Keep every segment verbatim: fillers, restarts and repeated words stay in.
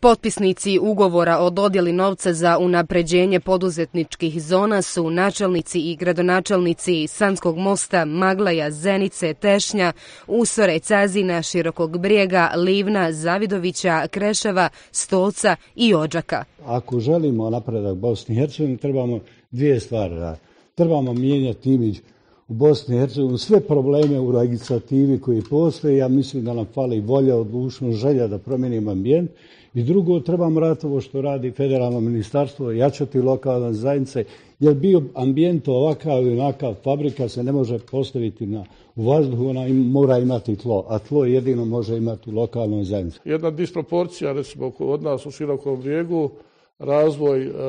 Potpisnici ugovora o dodjeli novca za unapređenje poduzetničkih zona su načelnici i gradonačelnici Sanskog Mosta, Maglaja, Zenice, Tešnja, Usore, Cazina, Širokog Brijega, Livna, Zavidovića, Kreševa, Stolca i Odžaka. Ako želimo napredak Bosni i Hercegovini, trebamo dvije stvari raditi. Trebamo mijenjati imidž u Bosni i Hercegovini, sve probleme u legislativi koji postoje. Ja mislim da nam fali volja, odlučnost, želja da promijenimo ambijent. I drugo, trebamo raditi ovo što radi federalno ministarstvo, jačati lokalne zajednice, jer bio ambijent ovakav i onakav, fabrika se ne može postaviti na, u vazduhu, ona im, mora imati tlo, a tlo jedino može imati u lokalnoj zajednici. Jedna disproporcija, recimo, od nas u Širokom Brijegu, razvoj e, e,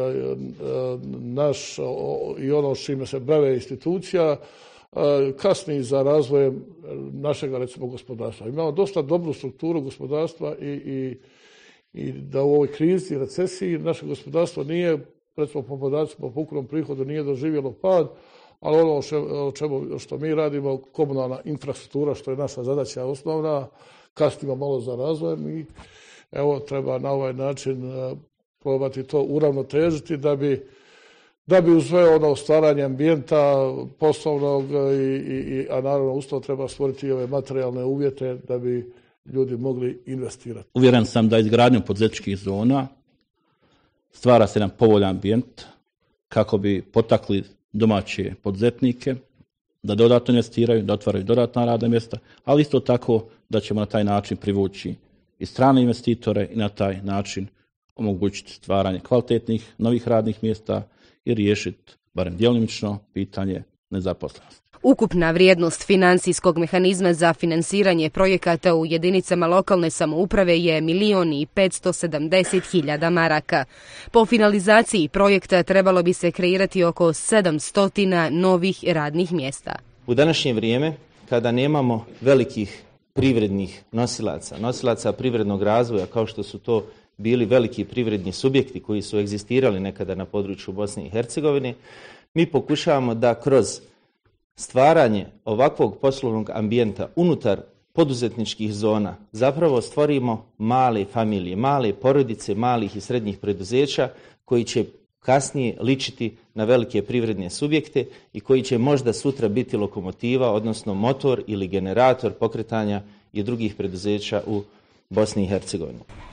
naš o, i ono s čime se bave institucija, e, kasni za razvojem našeg, recimo, gospodarstva. Imamo dosta dobru strukturu gospodarstva i, i i da u ovoj krizi, recesiji, naše gospodarstvo nije, recimo po podacima po ukupnom prihodu, nije doživjelo pad, ali ono o čemu, što mi radimo, komunalna infrastruktura, što je naša zadaća osnovna, kasnimo malo za razvojem i evo treba na ovaj način probati to uravnotežiti da bi da bi uz sve ono stvaranje ambijenta poslovnog, i, i, a naravno uz to treba stvoriti ove materijalne uvjete da bi ljudi mogli investirati. Uvjeren sam da izgradnjom poduzetničkih zona stvara se jedan povoljan ambijent kako bi potakli domaće poduzetnike da dodatno investiraju, da otvaraju dodatna radna mjesta, ali isto tako da ćemo na taj način privući i strane investitore i na taj način omogućiti stvaranje kvalitetnih novih radnih mjesta i riješiti, barem djelomično, pitanje nezaposlenosti. Ukupna vrijednost financijskog mehanizma za finansiranje projekata u jedinicama lokalne samouprave je milion i petsto sedamdeset hiljada maraka. Po finalizaciji projekta trebalo bi se kreirati oko sedamsto novih radnih mjesta. U današnje vrijeme, kada nemamo velikih privrednih nosilaca, nosilaca privrednog razvoja, kao što su to bili veliki privredni subjekti koji su egzistirali nekada na području Bosne i Hercegovine, mi pokušavamo da kroz stvaranje ovakvog poslovnog ambijenta unutar poduzetničkih zona zapravo stvorimo male familije, male porodice, malih i srednjih preduzeća koji će kasnije ličiti na velike privredne subjekte i koji će možda sutra biti lokomotiva, odnosno motor ili generator pokretanja i drugih preduzeća u Bosni i Hercegovini.